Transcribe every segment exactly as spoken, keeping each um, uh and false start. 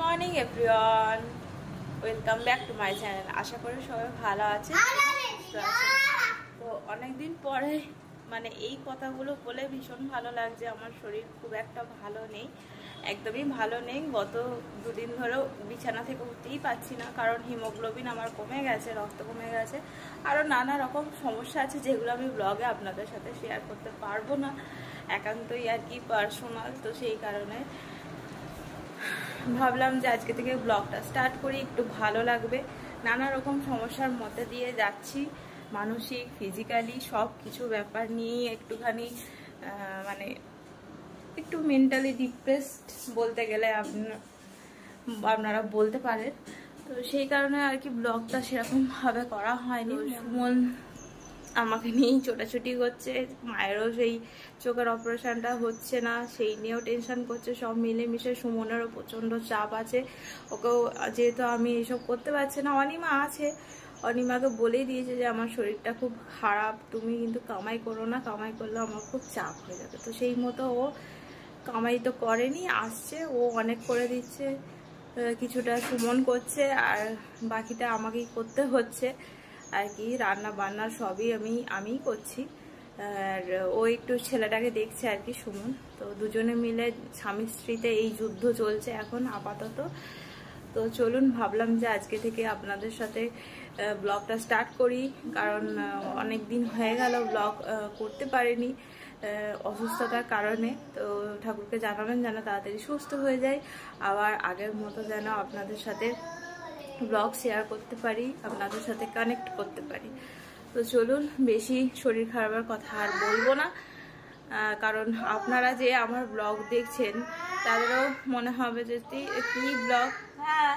Morning everyone, welcome back to my channel. আশা করি সবাই ভালো আছে। তো অনেকদিন পরে মানে এই কথাগুলো বলে ভীষণ ভালো লাগছে। আমার শরীর খুব একটা ভালো নেই, একদমই ভালো নেই। গত দুদিন ধরেও বিছানা থেকে উঠতেই পারছি না, কারণ হিমোগ্লোবিন আমার কমে গেছে, রক্ত কমে গেছে। আরও নানা রকম সমস্যা আছে যেগুলো আমি ব্লগে আপনাদের সাথে শেয়ার করতে পারবো না, একান্তই আর কি পার্সোনাল। তো সেই কারণে ভাবলাম যে আজকে থেকে ব্লগটা স্টার্ট করি, একটু ভালো লাগবে। নানা রকম সমস্যার মধ্যে দিয়ে যাচ্ছি, মানসিক ফিজিক্যালি সব কিছু ব্যাপার নিয়েই একটুখানি মানে একটু মেন্টালি ডিপ্রেসড বলতে গেলে আপনারা বলতে পারেন। তো সেই কারণে আর কি ব্লগটা সেরকমভাবে করা হয়নি। সুমন আমাকে নিয়েই ছোটাছুটি করছে, মায়েরও সেই চোখের অপারেশনটা হচ্ছে না, সেই নিয়েও টেনশন করছে। সব মিলেমিশে সুমনেরও প্রচণ্ড চাপ আছে, ওকেও যেহেতু আমি এসব করতে পারছি না। অনিমা আছে, অনিমাকে বলেই দিয়েছে যে আমার শরীরটা খুব খারাপ, তুমি কিন্তু কামাই করো না, কামাই করলে আমার খুব চাপ হয়ে যাবে। তো সেই মতো ও কামাই তো করেনি, আসছে, ও অনেক করে দিচ্ছে, কিছুটা সুমন করছে আর বাকিটা আমাকেই করতে হচ্ছে আর কি। রান্না বান্না সবই আমি আমিই করছি, আর ও একটু ছেলেটাকে দেখছে আর কি, সুমন। তো দুজনে মিলে স্বামী স্ত্রীতে এই যুদ্ধ চলছে এখন আপাতত। তো চলুন, ভাবলাম যে আজকে থেকে আপনাদের সাথে ব্লগটা স্টার্ট করি, কারণ অনেক দিন হয়ে গেল ব্লগ করতে পারিনি অসুস্থতার কারণে। তো ঠাকুরকে জানাবেন যেন তাড়াতাড়ি সুস্থ হয়ে যায়, আবার আগের মতো যেন আপনাদের সাথে ব্লগ শেয়ার করতে পারি, আপনাদের সাথে কানেক্ট করতে পারি। তো চলুন, বেশি শরীর খারাপের কথা আর বলবো না, কারণ আপনারা যে আমার ব্লগ দেখছেন তাদেরও মনে হবে যে কি ব্লগ, হ্যাঁ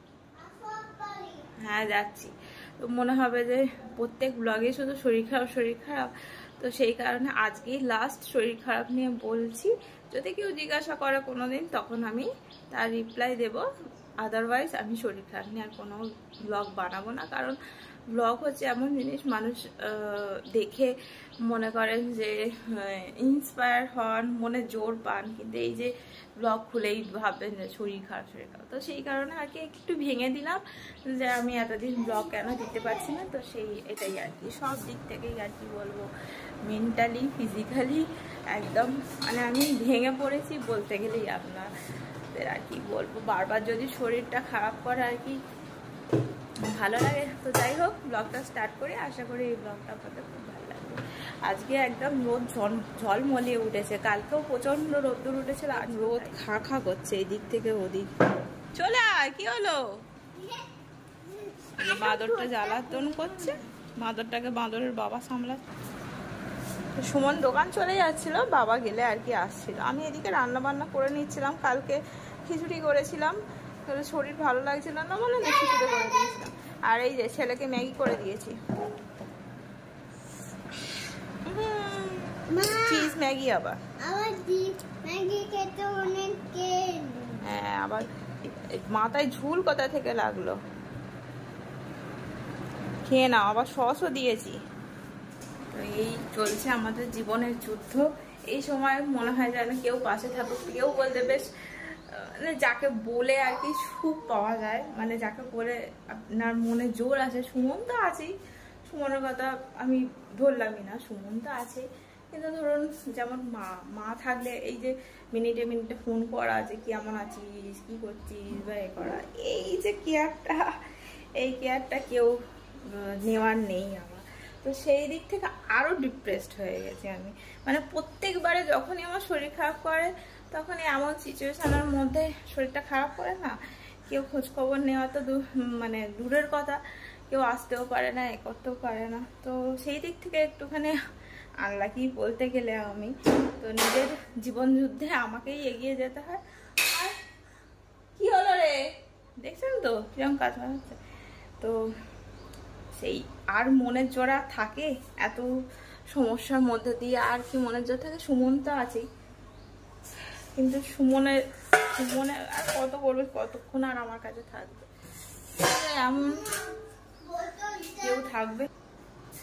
হ্যাঁ যাচ্ছি, তো মনে হবে যে প্রত্যেক ব্লগে শুধু শরীর খারাপ শরীর খারাপ। তো সেই কারণে আজকেই লাস্ট শরীর খারাপ নিয়ে বলছি। যদি কেউ জিজ্ঞাসা করে কোনোদিন, তখন আমি তার রিপ্লাই দেব। আদারওয়াইজ আমি শরীর খারাপ নিয়ে আর কোনো ব্লগ বানাবো না, কারণ ব্লগ হচ্ছে এমন জিনিস মানুষ দেখে মনে করেন যে ইন্সপায়ার হন, মনে জোর পান, কিন্তু এই যে ব্লগ খুলেই ভাববেন যে শরীর খারাপ শরীর খারাপ। তো সেই কারণে আর কি একটু ভেঙে দিলাম যে আমি এতদিন ব্লগ কেন দিতে পারছি না। তো সেই এটাই আর কি, সব দিক থেকেই আর কি বলবো, মেন্টালি ফিজিক্যালি একদম মানে আমি ভেঙে পড়েছি বলতে গেলেই আপনার আর কি বলবো। বারবার যদি শরীরটা খারাপ করে আর কি ভালো লাগে। তো যাই হোক, ব্লগটা স্টার্ট করি, আশা করি এই ব্লগটা আপনাদের খুব ভালো লাগবে। আজকে একদম রোদ ঝলমলিয়ে উঠেছে, কালকেও প্রচন্ড রোদ্দুর উঠেছিল, আর রোদ খা খা করছে এই দিক থেকে ওদিক। চলে আয়, কি হলো? বাঁদরটা জ্বালাতন করছে, বাঁদরটাকে বাঁদরের বাবা সামলাচ্ছে। সুমন দোকান চলে যাচ্ছিল, বাবা গেলে আর কি আসছিল। আমি এদিকে রান্না বান্না করে নিচ্ছিলাম, কালকে খিচুড়ি করেছিলাম, শরীর ভালো লাগছিল না বলে না খিচুড়ি করে দিয়েছিলাম। আর এই যে ছেলেকে ম্যাগি করে দিয়েছি, চিজ ম্যাগি। আবার হ্যাঁ, আবার মাথায় ঝুল কোথা থেকে লাগলো, খেয়ে নাও। আবার সসও দিয়েছি। তো এই চলছে আমাদের জীবনের যুদ্ধ। এই সময় মনে হয় যেন কেউ পাশে থাকুক, কেউ বলতে বেশ মানে যাকে বলে আর কি সুখ পাওয়া যায়, মানে যাকে বলে আপনার মনে জোর আছে। সুমন তো আছেই, সুমনের কথা আমি ধরলামই না, সুমন তো আছে। কিন্তু ধরুন যেমন মা মা থাকলে এই যে মিনিটে মিনিটে ফোন করা, যে কেমন আছিস, কি করছিস, বা এ করা, এই যে কেয়ারটা, এই কেয়ারটা কেউ নেওয়ার নেই আমার। তো সেই দিক থেকে আরও ডিপ্রেসড হয়ে গেছে আমি। মানে প্রত্যেকবারে যখনই আমার শরীর খারাপ করে, তখনই এমন সিচুয়েশনের মধ্যে শরীরটা খারাপ করে না, কেউ খোঁজখবর নেওয়া তো মানে দূরের কথা, কেউ আসতেও পারে না, এ করতেও পারে না। তো সেই দিক থেকে একটুখানি আনলাকি বলতে গেলে আমি। তো নিজের জীবন যুদ্ধে আমাকেই এগিয়ে যেতে হয়। আর কি হলো রে, দেখছেন তো কিরকম কাজ হচ্ছে। তো সেই আর মনের জোড়া থাকে এত সমস্যার মধ্যে দিয়ে, আর কি মনের জোর থাকে। সুমন তো আছেই, কিন্তু সুমনের সুমনে আর কত করবে, কতক্ষণ আর আমার কাছে থাকবে, এমন কেউ থাকবে।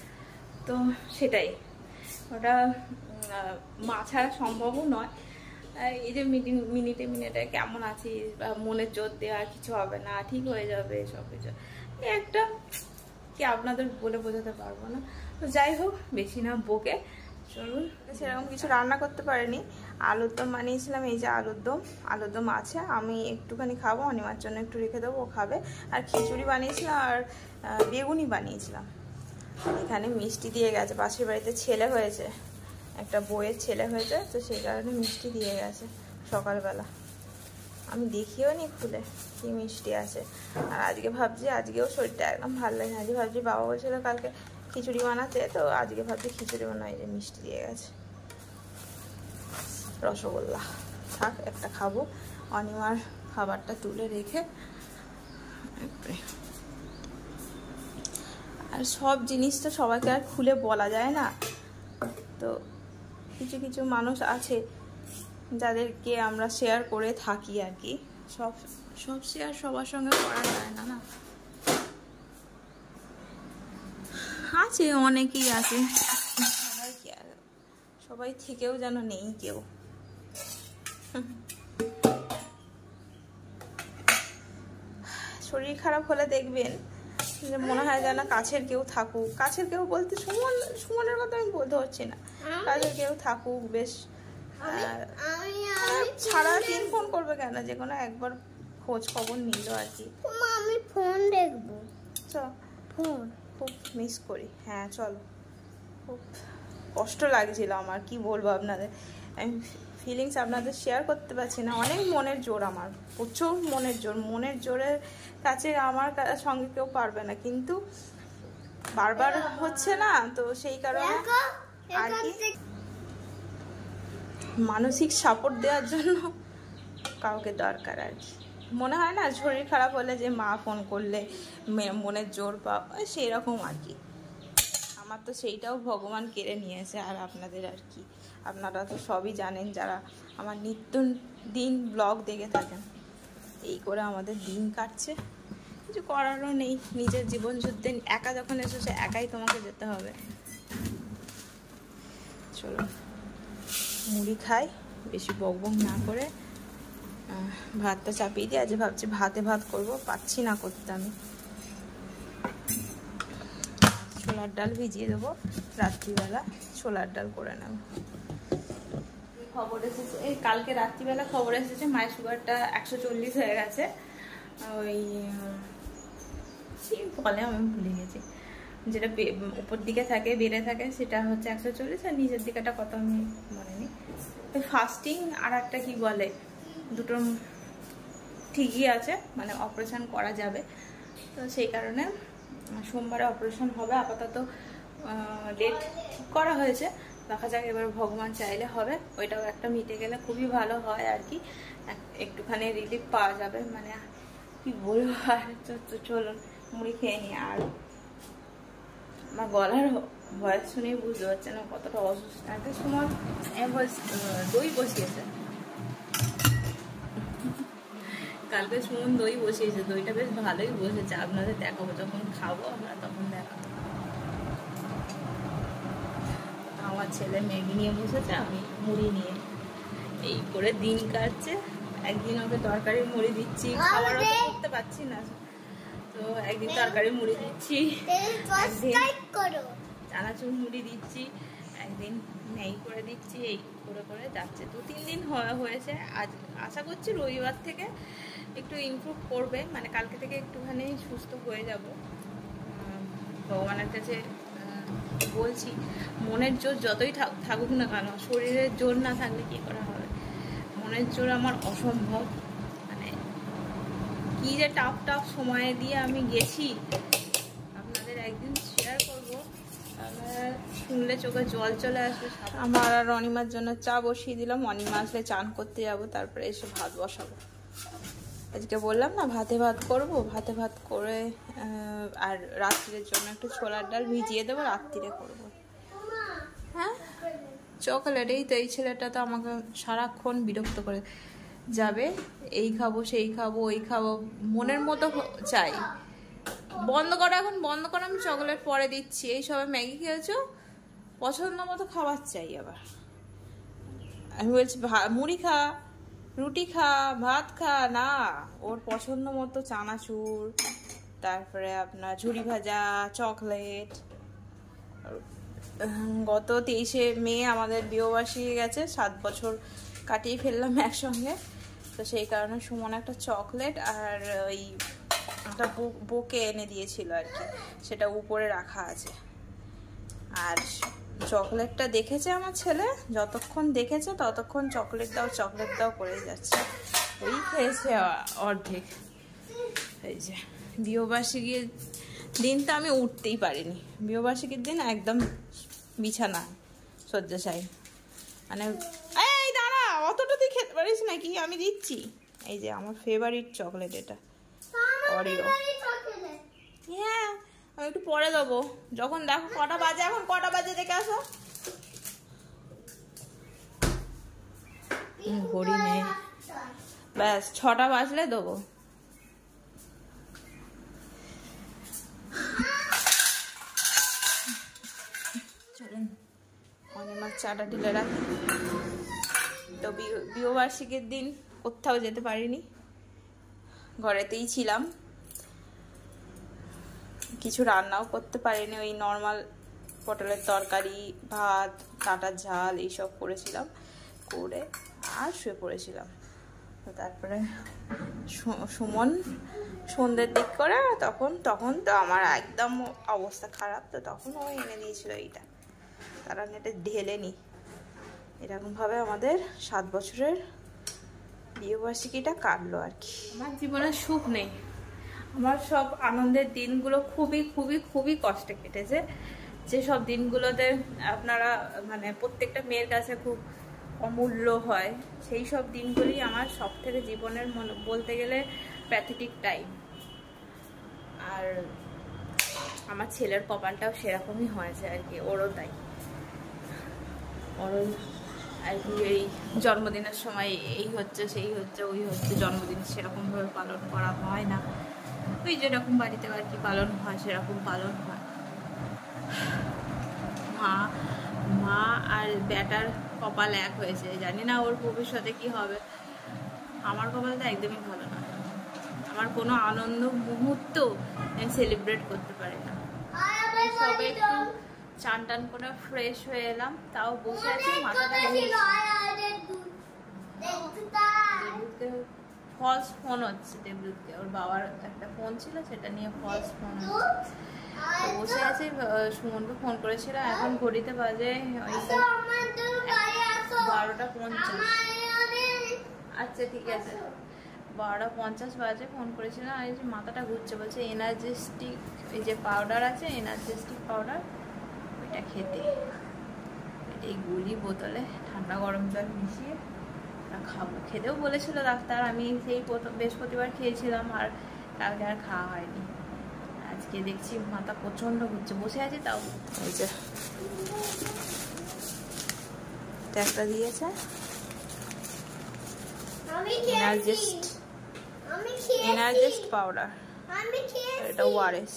তো সেটাই, ওটা মা ছাড়া সম্ভবও নয়। এই যে মিনিটে মিনিটে কেমন আছিস বা মনের জোর দেওয়া, কিছু হবে না, ঠিক হয়ে যাবে সব কিছু, একটা কি আপনাদের বলে বোঝাতে পারবো না। তো যাই হোক, বেশি না বকে চলুন। সেরকম কিছু রান্না করতে পারিনি, আলুর দম বানিয়েছিলাম। এই যে আলুর দম, আলুর দম আছে, আমি একটুখানি খাবো, অনিমার জন্য একটু রেখে দেবো, ও খাবে। আর খিচুড়ি বানিয়েছিলাম আর বেগুনি বানিয়েছিলাম। এখানে মিষ্টি দিয়ে গেছে, পাশের বাড়িতে ছেলে হয়েছে, একটা বইয়ের ছেলে হয়েছে, তো সেই কারণে মিষ্টি দিয়ে গেছে সকালবেলা। আমি দেখিও নি খুলে কি মিষ্টি আছে। আর আজকে ভাবছি, আজকেও শরীরটা একদম ভালো লাগে না, আজকে ভাবছি বাবা বলছিল কালকে খিচুড়ি বানাতে, তো আজকে ভাবছি খিচুড়ি বানাই, যে মিষ্টি দিয়ে গেছে। রসগোল্লা থাক, একটা খাবো, অনিমার খাবারটা তুলে রেখে। আর সব জিনিস তো সবাইকে আর খুলে বলা যায় না, তো কিছু কিছু মানুষ আছে যাদেরকে আমরা শেয়ার করে থাকি আর কি। সব সব শেয়ার সবার সঙ্গে করা যায় না না, আছে অনেকেই আছে, সবাই কি আর সবাই থেকেও যেন নেই কেউ। শরীর খারাপ হলে দেখবেন যে মনে হয় যেন কাছের কেউ থাকুক, কাছের কেউ বলতে সুমন, সুমনের কথা আমি বলতে পারছি না, কাছের কেউ থাকুক বেশ, সারা দিন ফোন করবে কেন, যে কোনো একবার খোঁজ খবর নিল আর কি। আমি ফোন দেখবো, ফোন খুব মিস করি। হ্যাঁ চলো, খুব কষ্ট লাগছিল আমার, কি বলবো আপনাদের, আমি ফিলিংস আপনাদের শেয়ার করতে পারছি না। অনেক মনের জোর আমার, প্রচুর মনের জোর, মনের জোরের কাছে আমার সঙ্গে কেউ পারবে না, কিন্তু বারবার হচ্ছে না, তো সেই কারণে আর কি মানসিক সাপোর্ট দেওয়ার জন্য কাউকে দরকার আর কি। মনে হয় না শরীর খারাপ হলে যে মা ফোন করলে মনের জোর পাওয়া, সেই রকম আর কি। আমার তো সেইটাও ভগবান কেড়ে নিয়েছে। আর আপনাদের আর কি, আপনারা তো সবই জানেন যারা আমার নিত্য দিন ব্লগ দেখে থাকেন, এই করে আমাদের দিন কাটছে, কিছু করারও নেই। নিজের জীবন যুদ্ধে একা যখন এসেছে, একাই তোমাকে যেতে হবে। চলো মুড়ি খাই, বেশি বক বক না করে, ভাতটা চাপিয়ে দিই। আজ ভাবছি ভাতে ভাত করব, পাচ্ছি না করতে আমি। ছোলার ডাল ভিজিয়ে দেবো, রাত্রিবেলা ছোলার ডাল করে নেব। খবর এসেছে এই কালকে রাত্রিবেলা খবর এসেছে মায়ের সুগারটা একশো চল্লিশ হয়ে গেছে। ওই বলে আমি ভুলে গেছি, যেটা উপর দিকে থাকে বেড়ে থাকে সেটা হচ্ছে একশো চল্লিশ, আর নিচের দিকেটা কত আমি মনে নেই। ফাস্টিং আর একটা কি বলে, দুটো ঠিকই আছে, মানে অপারেশন করা যাবে। তো সেই কারণে সোমবারে অপারেশন হবে, আপাতত ডেট ঠিক করা হয়েছে, দেখা যাক এবার ভগবান চাইলে হবে। ওইটাও একটা মিটে গেলে খুবই ভালো হয় আর কি, একটুখানি রিলিফ পাওয়া যাবে। মানে কি বলবো, আর চলুন মুড়ি খেয়ে নিই। আর আমার গলার ভয়েস শুনে বুঝতে পারছে না কতটা অসুস্থ। একটা সময় দই বসিয়েছে, কালকে সুমন দই বসিয়েছে, দইটা বেশ ভালোই বসেছে, আপনাদের দেখাবো যখন খাবো আমরা, তখন দেখাবো। আমার ছেলে ম্যাগি নিয়ে বসেছে, আমি মুড়ি নিয়ে, এই করে দিন কাটছে। একদিন ওকে তরকারি মুড়ি দিচ্ছি, খাবারও তো করতে পারছি না, তো একদিন তরকারি মুড়ি দিচ্ছি, একদিন চানাচুর মুড়ি দিচ্ছি, একদিন ম্যাগি করে দিচ্ছি, এই করে করে যাচ্ছে। দু তিন দিন হয়েছে, আজ আশা করছি রবিবার থেকে একটু ইমপ্রুভ করবে, মানে কালকে থেকে একটুখানি সুস্থ হয়ে যাব। ভগবানের কাছে বলছি, মনের জোর যতই থাকুক না কেন, শরীরের জোর না থাকলে কি করা হবে। মনের জোর আমার অসম্ভব, মানে কি যে টাফ টাফ সময় দিয়ে আমি গেছি, আপনাদের একদিন শেয়ার করবো, শুনলে চোখে জল চলে আসবে। আমার আর অনিমার জন্য চা বসিয়ে দিলাম, অনিমা আসলে চান করতে যাব, তারপরে এসে ভাত বসাবো। আজকে বললাম না ভাতে ভাত করব, ভাতে ভাত করে আর রাত্রির জন্য একটু ছোলার ডাল ভিজিয়ে দেবো, রাত্রিরে করব। হ্যাঁ চকলেট, এই তো এই ছেলেটা তো আমাকে সারাক্ষণ বিরক্ত করে যাবে, এই খাবো সেই খাবো ওই খাবো, মনের মতো চাই। বন্ধ করো, এখন বন্ধ করো, আমি চকলেট পরে দিচ্ছি। এই সবাই ম্যাগি খেয়েছো, পছন্দ মতো খাবার চাই আবার। আমি বলছি মুড়ি খা, রুটি খা, ভাত খা, না ওর পছন্দ মতো চানাচুর, তারপরে আপনার ঝুড়ি ভাজা, চকলেট। গত তেইশে মে আমাদের বিয়েবার্ষিকী গেছে, সাত বছর কাটিয়ে ফেললাম একসঙ্গে, তো সেই কারণে সুমন একটা চকলেট আর ওই একটা বোকে এনে দিয়েছিল আর কি, সেটা উপরে রাখা আছে। আর চকলেটটা দেখেছে আমার ছেলে, যতক্ষণ দেখেছে ততক্ষণ চকলেট দাও চকলেট দাও করে যাচ্ছে, ওই খেয়েছে অর্ধেক। এই যে বিয়েবার্ষিকীর দিন তো আমি উঠতেই পারিনি, বিয়েবার্ষিকীর দিন একদম বিছানা শয্যাশায়ী, মানে এই দাঁড়া অতটা তুই খেতে পারিস নাকি, আমি দিচ্ছি। এই যে আমার ফেভারিট চকলেট এটা, অরিও। হ্যাঁ আমি একটু পরে দেবো, যখন দেখো কটা বাজে, এখন কটা বাজে দেখে আসো। ঘড়ি নেই, ব্যাস ছটা বাজলে দেবো। চলুন অনিমার চাটা ঢেলে রাখি। তো বিয়েবার্ষিকীর দিন কোথাও যেতে পারিনি, ঘরেতেই ছিলাম, কিছু রান্নাও করতে পারিনি, ওই নর্মাল পটলের তরকারি, ভাত, কাঁটার ঝাল এইসব করেছিলাম, করে আর শুয়ে পড়েছিলাম। তো তারপরে সুমন সন্ধ্যের দিক করে, তখন তখন তো আমার একদম অবস্থা খারাপ, তো তখন ও এনে দিয়েছিল এইটা, তারা নেটে ঢেলে নি। এরকমভাবে আমাদের সাত বছরের বিয়েবার্ষিকীটা কাটলো আর কি। আমার জীবনে সুখ নেই, আমার সব আনন্দের দিনগুলো খুবই খুবই খুবই কষ্টে কেটেছে। যেসব দিনগুলোতে আপনারা মানে প্রত্যেকটা মেয়ের কাছে খুব অমূল্য হয়, সেই সব দিনগুলি আমার সব থেকে জীবনের মনে বলতে গেলে প্যাথেটিক টাইম। আর আমার ছেলের কপালটাও সেরকমই হয়েছে আর কি, ওরও তাই, ওরও আর কি এই জন্মদিনের সময় এই হচ্ছে সেই হচ্ছে ওই হচ্ছে, জন্মদিন সেরকমভাবে পালন করা হয় না, ওই যেরকম বাড়িতে আর কি পালন হয় সেরকম পালন হয়। মা মা আর ব্যাটার কপাল এক হয়েছে, জানি না ওর ভবিষ্যতে কি হবে। আমার কপালটা একদমই ভালো না, আমার কোনো আনন্দ মুহূর্ত আমি সেলিব্রেট করতে পারি না। সবে একটু চান টান করে ফ্রেশ হয়ে এলাম, তাও বসে আছি, মাথাটা ফলস ফোন হচ্ছে দেবদূতকে, ওর বাবার একটা ফোন ছিল সেটা নিয়ে ফলস ফোন হচ্ছে। তো বসে আছি, সুমনকে ফোন করেছিল, এখন ঘড়িতে বাজে ওই বারোটা পঞ্চাশ। আচ্ছা ঠিক আছে, বারোটা পঞ্চাশ বাজে ফোন করেছিলাম। আর এই যে মাথাটা ঘুরছে, বলছে এনার্জেস্টিক এই যে পাউডার আছে, এনার্জেস্টিক পাউডার, ওইটা খেতে, এই গুলি বোতলে ঠান্ডা গরম জল মিশিয়ে খাবো। খেতেও বলেছিল ডাক্তার, আমি সেই বৃহস্পতিবার খেয়েছিলাম, আর কালকে আর খাওয়া হয়নি। আজকে দেখছি মাথা প্রচন্ড ঘুরছে, বসে আছি তাও। এই যে একটা দিয়েছে এনার্জেস্ট এনার্জেস্ট পাউডার, এটা ওআরএস,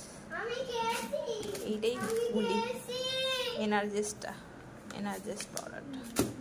এইটাই গুলি এনার্জেস্টটা, এনার্জেস্ট পাউডারটা।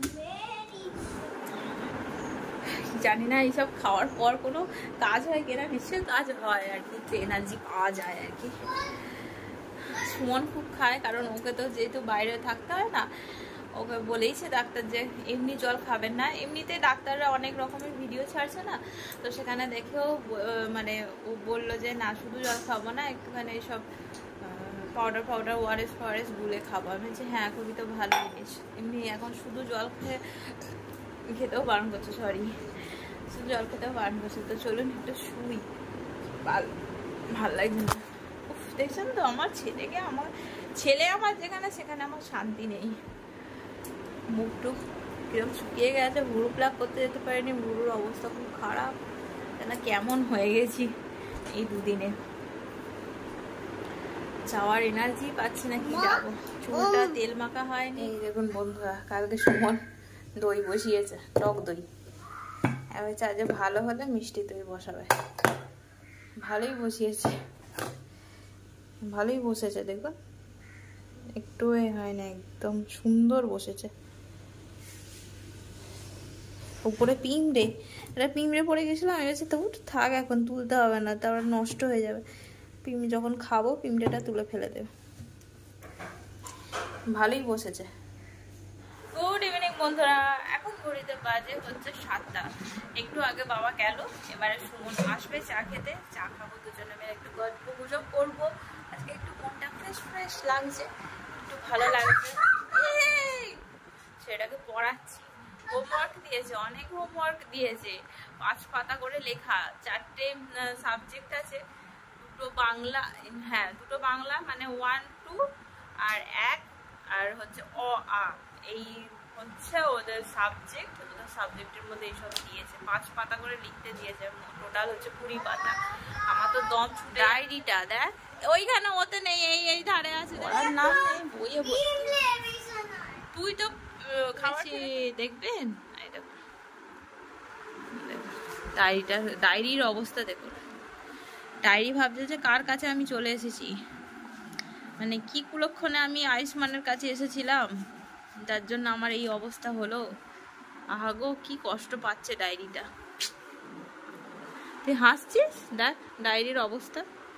জানি না এইসব খাওয়ার পর কোনো কাজ হয় কিনা, নিশ্চয়ই কাজ হয় আর কি, এনার্জি পাওয়া যায় আর কি। সুমন খুব খায়, কারণ ওকে তো যেহেতু বাইরে থাকতে হয় না, ওকে বলেইছে ডাক্তার যে এমনি জল খাবেন না। এমনিতে ডাক্তাররা অনেক রকমের ভিডিও ছাড়ছে না, তো সেখানে দেখেও মানে ও বললো যে না শুধু জল খাবো না, একটুখানি এইসব পাউডার পাউডার ওআরএস ফোআরএস গুলে খাবো। আমি বলছি হ্যাঁ খুবই তো ভালো জিনিস, এমনি এখন শুধু জল খেয়ে খেতেও বারণ করছে, সরি শুধু জল খেতেও বারণ করছে। তো চলুন একটু শুই, ভাল ভাল লাগছে না। উফ দেখছেন তো আমার ছেলেকে, আমার ছেলে আমার যেখানে সেখানে আমার শান্তি নেই। মুখ টুক কিরকম শুকিয়ে গেছে, ভুরু প্লাক করতে যেতে পারিনি, ভুরুর অবস্থা খুব খারাপ, না কেমন হয়ে গেছি এই দুদিনে। যাওয়ার এনার্জি পাচ্ছি না, কি যাবো, চুলটা তেল মাখা হয়নি। এই দেখুন বন্ধুরা, কালকে সুমন দই বসিয়েছে, টক দই। এবার চার্জে ভালো হলে মিষ্টি দই বসাবে, ভালোই বসিয়েছে, ভালোই বসেছে দেখুন, একটু হয় না, একদম সুন্দর বসেছে। উপরে পিঁমড়ে, এটা পিঁমড়ে পড়ে গেছিলো। আমি বলছি তবু থাক, এখন তুলতে হবে না, তারপর নষ্ট হয়ে যাবে। পিঁমড়ে যখন খাবো পিঁমড়েটা তুলে ফেলে দেবে। ভালোই বসেছে। গুড ইভিনিং বন্ধুরা, এখন ঘড়িতে বাজে হচ্ছে সাতটা। একটু আগে বাবা গেল, এবারে সুমন আসবে চা খেতে। চা খাবো, দুজনে মিলে একটু গল্প গুজব করবো। আজকে একটু মনটা ফ্রেশ ফ্রেশ লাগছে, একটু ভালো লাগছে। সেটাকে পড়াচ্ছি, হোমওয়ার্ক দিয়েছে, অনেক হোমওয়ার্ক দিয়েছে। পাঁচ পাতা করে লেখা, চারটে সাবজেক্ট আছে, দুটো বাংলা, হ্যাঁ দুটো বাংলা মানে ওয়ান টু আর এক, আর হচ্ছে অ আ, এই হচ্ছে ওদের সাবজেক্ট। ওদের সাবজেক্টের মধ্যে এইসব দিয়েছে, পাঁচ পাতা করে লিখতে দিয়েছে, টোটাল হচ্ছে কুড়ি পাতা। আমার তো দম ছুটে। ডায়েরিটা দেখ ওইখানে, ওতে নেই, এই এই ধারে আছে, নাম নেই বইয়ে। তুই তো খাচ্ছি দেখবেন। ডায়েরিটা, ডায়েরির অবস্থা দেখুন। ডায়েরি ভাবছে যে কার কাছে আমি চলে এসেছি, মানে কি কুলক্ষণে আমি আয়ুষ্মানের কাছে এসেছিলাম, যার জন্য আমার এই অবস্থা হলো। আহাগো কি কষ্ট পাচ্ছে ডায়েরিটা। তুই হাসছিস, দেখ ডায়েরির অবস্থা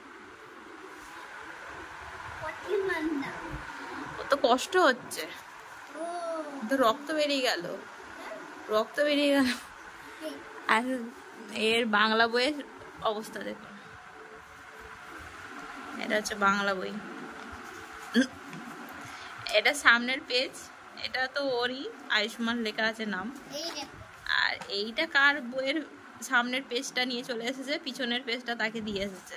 কত কষ্ট হচ্ছে। তো রক্ত বেরিয়ে গেল, রক্ত বেরিয়ে গেল। আর এর বাংলা বইয়ের অবস্থা দেখুন, এটা হচ্ছে বাংলা বই, এটা সামনের পেজ, এটা তো ওরই আয়ুষ্মান লেখা আছে নাম। আর এইটা কার বইয়ের সামনের পেজটা নিয়ে চলে এসেছে, পিছনের পেজটা তাকে দিয়ে এসেছে।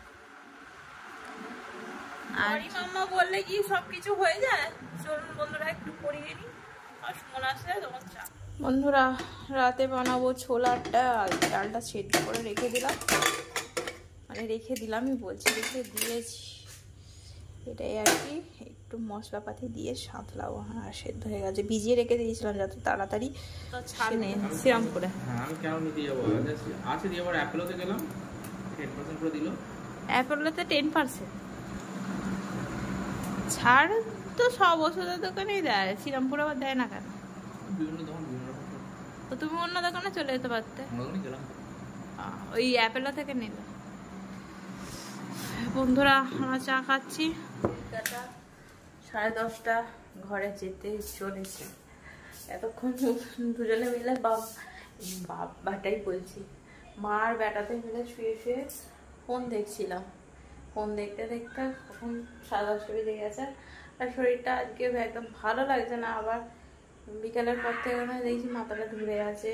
আর মাম্মা বললে কি সবকিছু হয়ে যায়। চলুন বন্ধুরা একটু পড়িয়ে নি, আর মনে আসলে তোমার চা। বন্ধুরা রাতে বানাবো ছোলার ডাল। ডালটা সেদ্ধ করে রেখে দিলাম, মানে রেখে দিলামই বলছি, রেখে দিয়েছি। এটাই আর কি, একটু মশলাপাতি দিয়ে সাঁতলাবো। হ্যাঁ সেদ্ধ হয়ে গেছে, ভিজিয়ে রেখে দিয়েছিলাম যাতে তাড়াতাড়ি ছাড়ে সিরাম করে। হ্যাঁ আমি কেন নিতে যাবো, আছে দিয়ে আবার অ্যাপেলোতে গেলাম, টেন পার্সেন্ট করে দিল। অ্যাপেলোতে টেন পার্সেন্ট ছাড় তো সব ওষুধের দোকানেই দেয়, শ্রীরামপুর আবার দেয় না কেন? বিভিন্ন দোকান বিভিন্ন রকম। তো তুমি অন্য দোকানে চলে যেতে পারতে, গেলাম ওই অ্যাপেলো থেকে নিলে। বন্ধুরা আমরা চা খাচ্ছি, সাড়ে দশটা, ঘরে যেতে চলেছে। এতক্ষণ দুজনে মিলে বাপ বাবাটাই বলছি, মা আর বেটাতে মিলে শুয়ে শুয়ে ফোন দেখছিলাম। ফোন দেখতে দেখতে কখন সাড়ে দশটা বেজে গেছে। আর শরীরটা আজকে একদম ভালো লাগছে না। আবার বিকালের পর থেকে দেখছি মাথাটা ধরে আছে,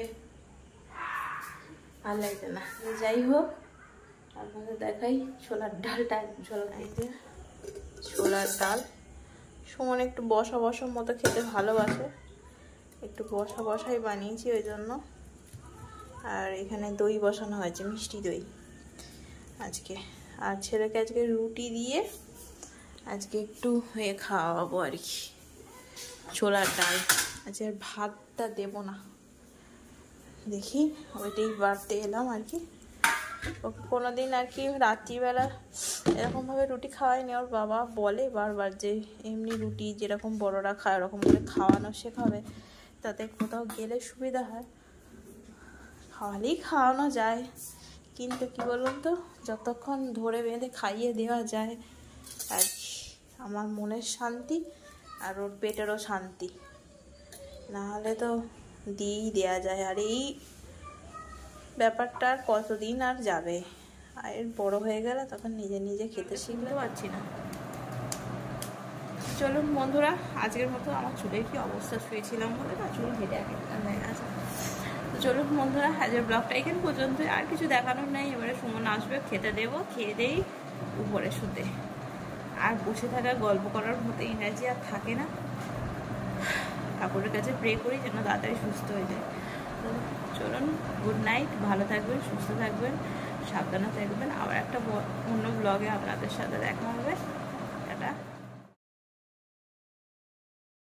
ভালো লাগছে না। যাই হোক আপনাদের দেখাই ছোলার ডালটা, ছোলা দিয়ে ছোলার ডাল। সুমন একটু বসা বসার মতো খেতে ভালোবাসে, একটু বসা বসাই বানিয়েছি ওই জন্য। আর এখানে দই বসানো হয়েছে, মিষ্টি দই আজকে। আর ছেলেকে আজকে রুটি দিয়ে আজকে একটু হয়ে খাওয়াবো আর কি, ছোলার ডাল। আজকে আর ভাতটা দেবো না, দেখি ওইটাই বাড়তে এলাম আর কি। ওকে কোনোদিন আর কি রাত্রিবেলা এরকমভাবে রুটি খাওয়ায়নি। ওর বাবা বলে বারবার যে এমনি রুটি যেরকম বড়রা খায় ওরকম করে খাওয়ানো শেখাবে, তাতে কোথাও গেলে সুবিধা হয়। খাওয়ালেই খাওয়ানো যায়, কিন্তু কি বলুন তো, যতক্ষণ ধরে বেঁধে খাইয়ে দেওয়া যায় আর আমার মনের শান্তি আর ওর পেটেরও শান্তি, নাহলে তো দিয়েই দেওয়া যায়। আর এই ব্যাপারটা আর কতদিন আর যাবে, আর বড় হয়ে গেলে তখন নিজে নিজে খেতে শিখতে পারছি না। চলুন বন্ধুরা, আজকের মতো আমার চুলের কি অবস্থা, শুয়েছিলাম বলে না চুল হেঁটে এক একটা হয়ে গেছে। তো চলুন বন্ধুরা, আজকের ব্লগটা এখানে পর্যন্ত, আর কিছু দেখানোর নেই। এবারে সুমন আসবে, খেতে দেবো, খেয়ে দেই উপরে শুতে। আর বসে থাকা গল্প করার মতো এনার্জি আর থাকে না। ঠাকুরের কাছে প্রে করি যেন তাড়াতাড়ি সুস্থ হয়ে যায়। তো চলুন, গুড নাইট, ভালো থাকবেন, সুস্থ থাকবেন, সাবধানে থাকবেন। আবার একটা অন্য ব্লগে আপনাদের সাথে দেখা হবে।